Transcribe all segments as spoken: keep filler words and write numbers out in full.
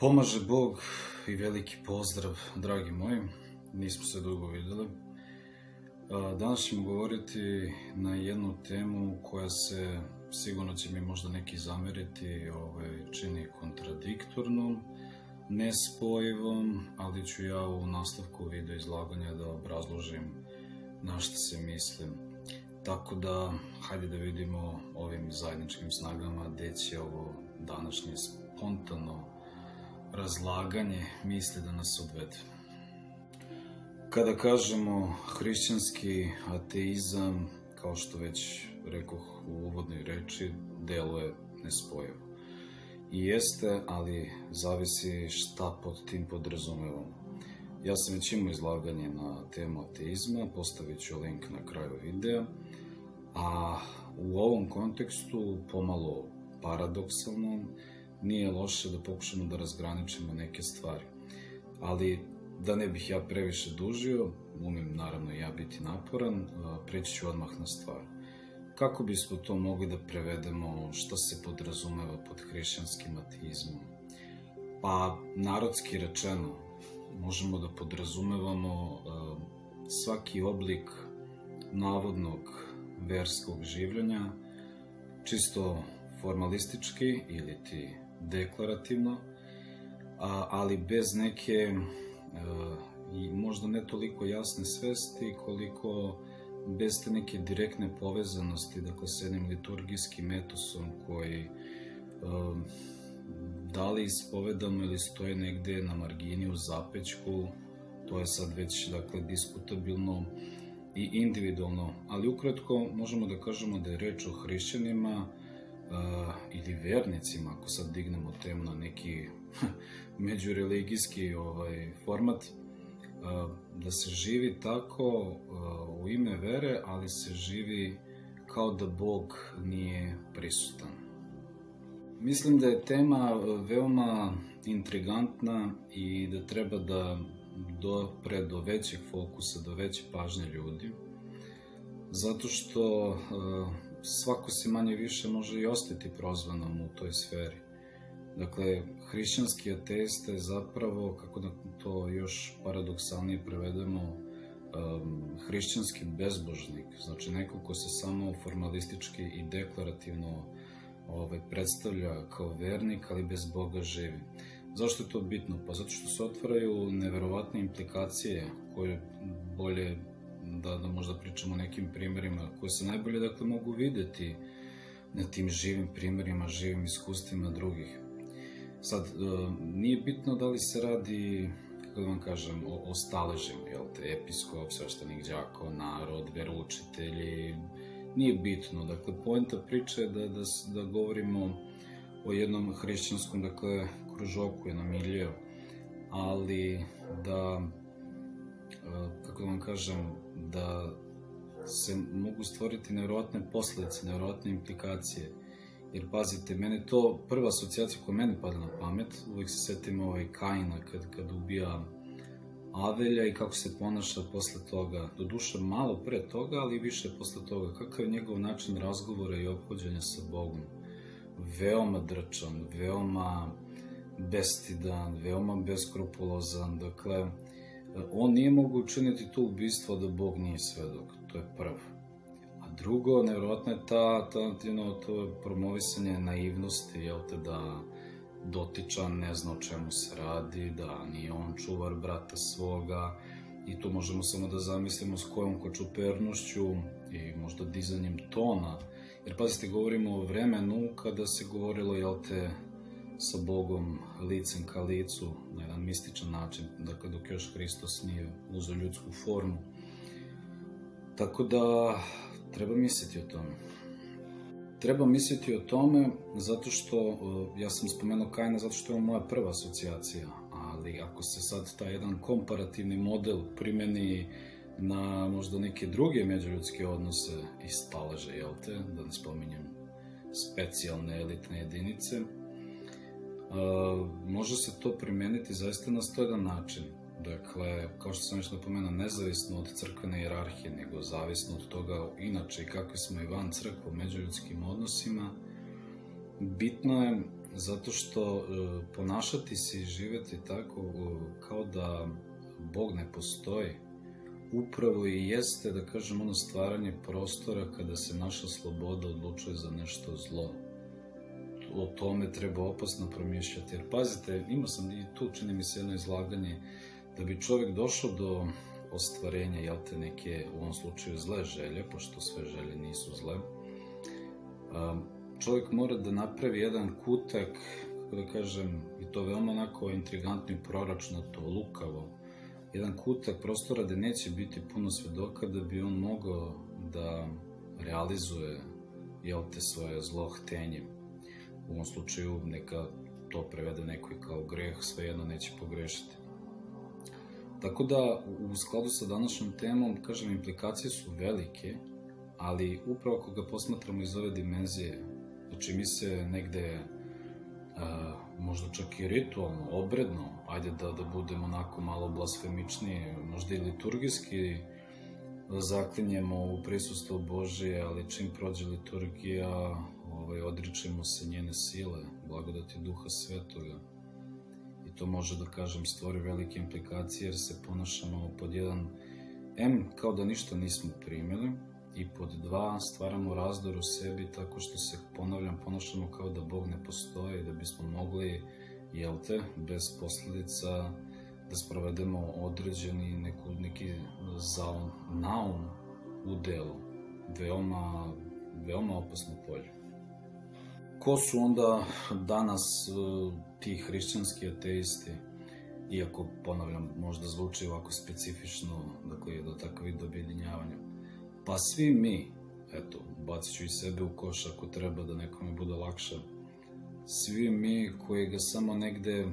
Pomaže Bog i veliki pozdrav, dragi moji, nismo se dugo videli. Danas ćemo govoriti na jednu temu koja se, sigurno će mi možda neki zameriti, ovaj, čini kontradiktornom, nespojivom, ali ću ja u nastavku video izlaganja da obrazložim na što se mislim. Tako da, hajde da vidimo ovim zajedničkim snagama gde će ovo današnje spontano razlaganje misli da nas odvede. Kada kažemo hrišćanski ateizam, kao što već rekoh u uvodnoj reči, deluje nespojivo. I jeste, ali zavisi šta pod tim podrazumevamo. Ja sam već imao izlaganje na temu ateizma, postavit ću link na kraju videa, a u ovom kontekstu, pomalo paradoksalno, nije loše da pokušamo da razgraničimo neke stvari. Ali, da ne bih ja previše dužio, umem naravno ja biti naporan, preći ću odmah na stvar. Kako bismo to mogli da prevedemo, šta se podrazumeva pod hrišćanskim ateizmom? Pa, narodski rečeno, možemo da podrazumevamo svaki oblik navodnog verskog življenja, čisto formalistički ili ti deklarativno, ali bez neke i možda ne toliko jasne svesti koliko bez te neke direktne povezanosti, dakle s jednim liturgijskim etosom koji da li ispovedano ili stoje negde na margini u zapećku, to je sad već dakle diskutabilno i individualno, ali ukratko možemo da kažemo da je reč o hrišćanima ili vernicima, ako sad dignemo temu na neki međureligijski format, da se živi tako u ime vere, ali se živi kao da Bog nije prisutan. Mislim da je tema veoma intrigantna i da treba da dopre do većeg fokusa, do veće pažnje ljudi, zato što svako se manje više može i ostati prozvanom u toj sferi. Dakle, hrišćanski ateista je zapravo, kako da to još paradoksalnije prevedemo, hrišćanski bezbožnik, znači neko ko se samo formalistički i deklarativno predstavlja kao vernik, ali bez Boga živi. Zašto je to bitno? Pa zato što se otvaraju neverovatne implikacije koje bolje da možda pričamo o nekim primjerima koje se najbolje dakle mogu videti na tim živim primjerima, živim iskustvima drugih. Sad, nije bitno da li se radi, kako da vam kažem, o staležima, jel te, episkop, sveštenik, đako, narod, veroučitelji, nije bitno. Dakle, poenta priče je da govorimo o jednom hrišćanskom, dakle, kružoku, jednom miljeu, ali da, kako da vam kažem, da se mogu stvoriti nevjerovatne posledice, nevjerovatne implikacije. Jer pazite, mene to, prva asocijacija koja meni pada na pamet, uvijek se setim ovaj Kaina kad ubija Avelja i kako se ponaša posle toga. Doduše malo pre toga, ali više posle toga. Kakav je njegov način razgovora i ophođenja sa Bogom? Veoma drčan, veoma bestidan, veoma beskrupulozan. Dakle, on nije mogu učiniti to ubistvo da Bog nije svedok. To je prvo. A drugo, nevjerovatno je ta, to promovisanje naivnosti, jel te, da dotičan ne zna o čemu se radi, da nije on čuvar brata svoga, i tu možemo samo da zamislimo s kojom kočupernošću i možda dizanjem tona, jer pazite, govorimo o vremenu kada se govorilo, jel te, sa Bogom licem ka licu, na jedan mističan način, dakle dok još Hristos nije uzeo ljudsku formu. Tako da treba misliti o tome. Treba misliti o tome zato što, ja sam spomenuo Kaina zato što je on moja prva asocijacija, ali ako se sad taj jedan komparativni model primeni na možda neke druge međuljudske odnose i staleže, jel te, da ne spominjem specijalne elitne jedinice, može se to primeniti zaista na stojedan način. Dakle, kao što sam već napomenuo, nezavisno od crkvene hijerarhije, nego zavisno od toga inače i kakvi smo i van crkve u međuljudskim odnosima, bitno je Zato što e, ponašati se i živeti tako e, kao da Bog ne postoji, upravo i jeste, da kažem, ono stvaranje prostora kada se naša sloboda odlučuje za nešto zlo. O tome treba opasno promišljati, jer pazite, imao sam i tu, čini mi se, jedno izlaganje, da bi čovjek došao do ostvarenja, jel te, neke, u ovom slučaju, zle želje, pošto sve želje nisu zle, čovjek mora da napravi jedan kutak, kako da kažem, i to veoma onako intrigantno i proračunato, lukavo, jedan kutak prostora gde neće biti puno svedoka da bi on mogao da realizuje, jel te, svoje zlo htenje. U ovom slučaju neka to prevede neko i kao greh, svejedno neće pogrešiti. Tako da, u skladu sa današnjom temom, kažem, implikacije su velike, ali upravo ako ga posmatramo iz ove dimenzije, znači mi se negde, a, možda čak i ritualno, obredno, ajde da, da budemo onako malo blasfemičniji, možda i liturgijski, zaklinjemo u prisustvu Božije, ali čim prođe liturgija, ovaj, odričemo se njene sile, blagodati Duha Svetoga. I to može, da kažem, stvori velike implikacije, jer se ponašamo pod jedan, em, kao da ništa nismo primili, i pod dva, stvaramo razdor u sebi tako što se, ponavljam, ponašamo kao da Bog ne postoji, da bismo mogli, jel te, bez posledica da sprovedemo određeni neku, neki zaum, naum u delu. Veoma, veoma opasno polje. Ko su onda danas uh, ti hrišćanski ateisti? Iako, ponavljam, možda zvuči ovako specifično, dakle, do takve vid objedinjavanja. Pa svi mi, eto, bacit ću i sebe u koš ako treba da nekome bude lakše, svi mi koji ga samo negde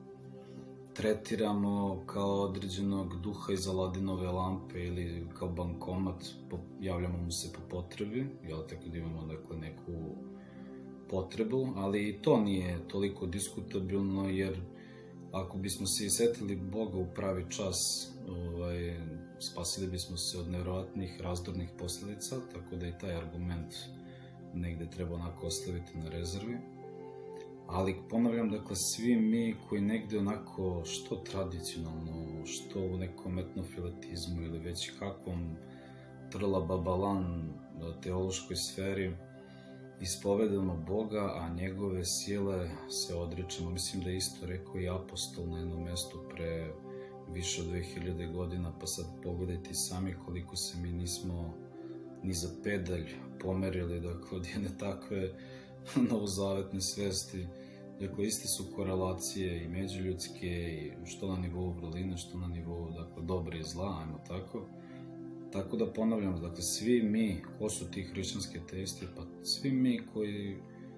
tretiramo kao određenog duha iz Aladinove lampe ili kao bankomat, javljamo mu se po potrebi, jel, tako da imamo, dakle, neku potrebu, ali i to nije toliko diskutabilno, jer ako bismo se i setili Boga u pravi čas, ovaj, spasili bismo se od nevjerovatnih razdornih posledica, tako da i taj argument negde treba onako ostaviti na rezervi. Ali ponavljam, dakle, svi mi koji negde onako, što tradicionalno, što u nekom etnofiletizmu ili već kakvom trla babalan teološkoj sferi, ispovedamo Boga, a njegove sile se odričemo. Mislim da je isto rekao i apostol na jednom mestu pre više od dve hiljade godina, pa sad pogledajte sami koliko se mi nismo ni za pedalj pomerili, dakle, od jedne takve novozavetne svesti. Dakle, iste su korelacije i međuljudske, i što na nivou vrline, što na nivou, dakle, dobre i zla, ajmo tako. Tako da ponavljam, dakle, svi mi, ko su ti hrišćanski ateisti? Pa svi mi koji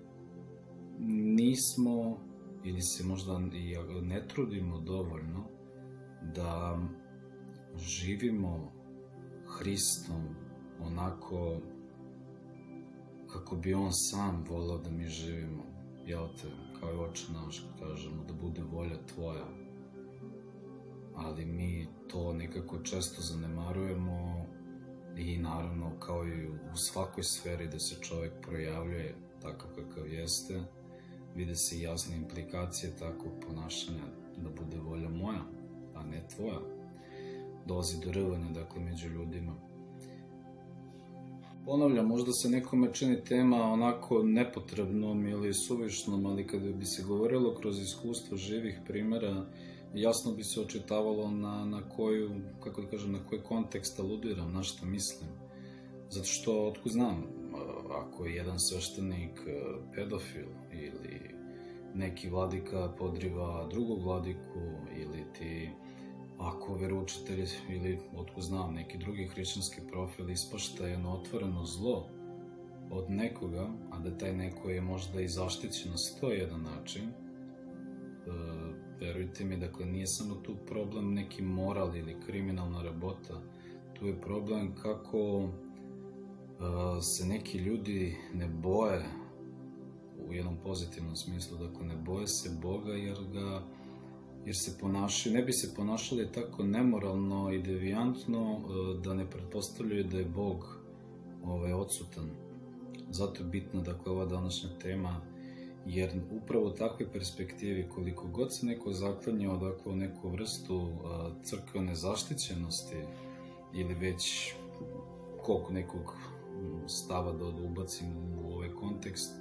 nismo, ili se možda i ne trudimo dovoljno, da živimo Hristom onako kako bi On sam volao da mi živimo. Jel te, kao i Oče naš, kažemo, da bude volja Tvoja. Ali mi to nekako često zanemarujemo i naravno, kao i u svakoj sferi da se čovek projavljuje takav kakav jeste, vide se i jasne implikacije takvog ponašanja, da bude volja moja, a ne tvoja. Dolazi do rvanja, dakle, među ljudima. Ponavljam, možda se nekome čini tema onako nepotrebnom ili suvišnom, ali kada bi se govorilo kroz iskustvo živih primjera, jasno bi se očitavalo na, na koju, kako da kažem, na koji kontekst aludiram, na šta mislim. Zato što, otkud znam, ako je jedan sveštenik pedofil ili neki vladika podriva drugog vladiku, ili ti, ako veroučitelj ili, otkud znam, neki drugi hrišćanski profil ispašta jedno otvoreno zlo od nekoga, a da taj neko je možda i zaštićen na sto jedan način, e, verujte mi, dakle, nije samo tu problem neki moral ili kriminalna rabota, tu je problem kako se neki ljudi ne boje, u jednom pozitivnom smislu, dakle, ne boje se Boga jer ga, jer se ponašaju, ne bi se ponašali tako nemoralno i devijantno da ne pretpostavljaju da je Bog ovaj, odsutan. Zato je bitna, dakle, ova današnja tema jer upravo u takvoj perspektivi, koliko god se neko zaklanjao dakle, u neku vrstu a, crkvene zaštićenosti ili već koliko nekog stava da, da ubacim u ovaj kontekst,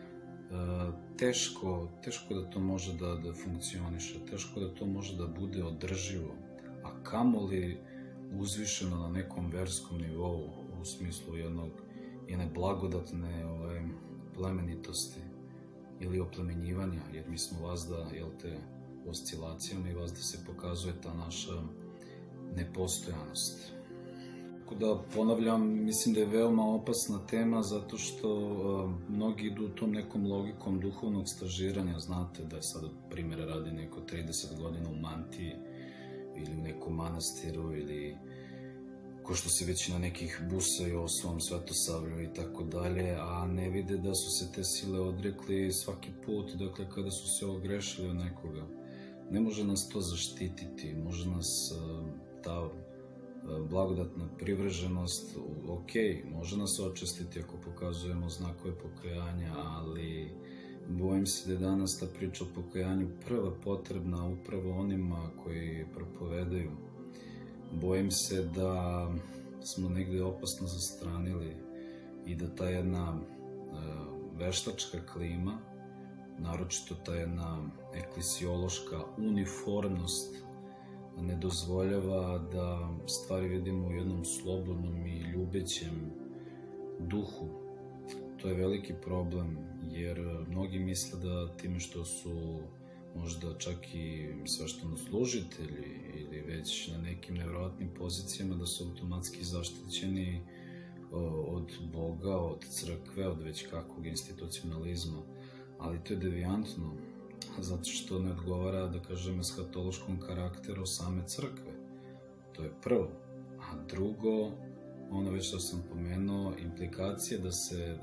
a, teško, teško da to može da, da funkcioniše, teško da to može da bude održivo, a kamoli uzvišeno na nekom verskom nivou, u smislu jednog, jedne blagodatne ovaj, plemenitosti ili oplemenjivanja, jer mi smo vazda, jel te, oscilacijama i vazda se pokazuje ta naša nepostojanost. Tako da, ponavljam, mislim da je veoma opasna tema zato što uh, mnogi idu tom nekom logikom duhovnog stažiranja, znate da je sada primjera radi neko trideset godina u mantiji ili u nekom manastiru ili ko što se već na nekih busaju o svom svetosavlju i tako dalje, a ne vide da su se te sile odrekli svaki put, dakle, kada su se ogrešili od nekoga. Ne može nas to zaštititi, može nas ta blagodatna privrženost, ok, može nas očistiti ako pokazujemo znakove pokajanja, ali bojim se da je danas ta priča o pokajanju prva potrebna upravo onima koji propovedaju. Bojim se da smo negde opasno zastranili i da ta jedna veštačka klima, naročito ta jedna eklesiološka uniformnost, ne dozvoljava da stvari vidimo u jednom slobodnom i ljubećem duhu. To je veliki problem, jer mnogi misle da time što su možda čak i sveštenoslужitelji ili već na nekim nevjerovatnim pozicijama da su automatski zaštićeni od Boga, od crkve, od već kakvog institucionalizma. Ali to je devijantno, zato što ne odgovara, da kažem, eshatološkom karakteru same crkve. To je prvo. A drugo, ono već što sam pomenuo, implikacija da se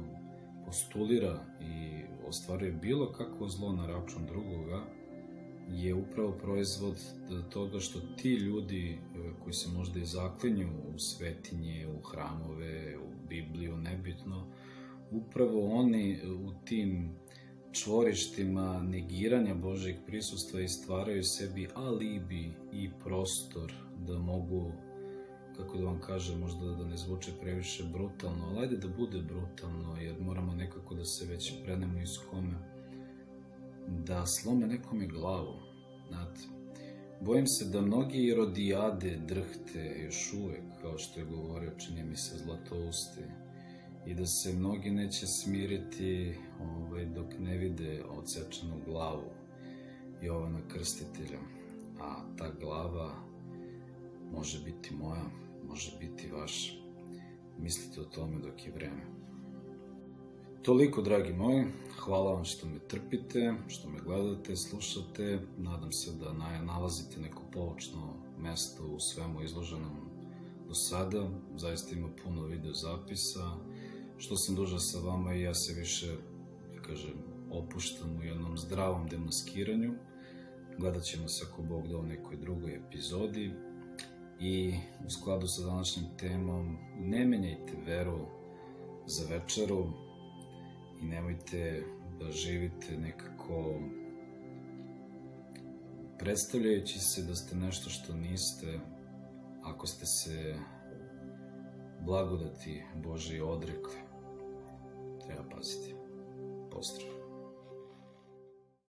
postulira i ostvaruje bilo kakvo zlo na račun drugoga je upravo proizvod toga što ti ljudi koji se možda i zaklinju u svetinje, u hramove, u Bibliju, nebitno, upravo oni u tim čvorištima negiranja Božjeg prisustva i stvaraju sebi alibi i prostor da mogu, kako da vam kažem, možda da ne zvuče previše brutalno, ali ajde da bude brutalno, jer moramo nekako da se već predemo iz kome, da slome nekome glavu, znate. Bojim se da mnogi Irodijade drhte još uvek, kao što je govorio, čini mi se, Zlatousti, i da se mnogi neće smiriti ovaj, dok ne vide odsečenu glavu Jovana Krstitelja, a ta glava može biti moja, može biti vaša. Mislite o tome dok je vreme. Toliko, dragi moji, hvala vam što me trpite, što me gledate, slušate. Nadam se da nalazite neko poučno mesto u svemu izloženom do sada. Zaista ima puno video zapisa. Što sam duža sa vama i ja se više, da kažem, opuštam u jednom zdravom demaskiranju. Gledat ćemo se ako Bog da u nekoj drugoj epizodi. I u skladu sa današnjim temom, ne menjajte veru za večeru i nemojte da živite nekako predstavljajući se da ste nešto što niste, ako ste se blagodati Božje odrekli. Treba paziti. Pozdrav.